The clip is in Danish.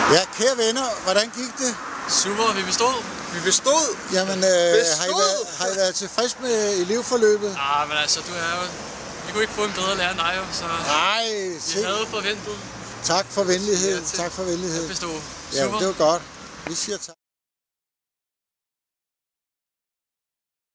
Ja, kære venner, hvordan gik det? Super, vi bestod. Vi bestod? Jamen, har I været tilfreds med elevforløbet? Men altså, vi kunne ikke få en bedre lærer end dig, så Nej, vi havde forventet. Tak for venlighed. Tak for venlighed. Jeg bestod. Ja, det var godt. Vi siger tak.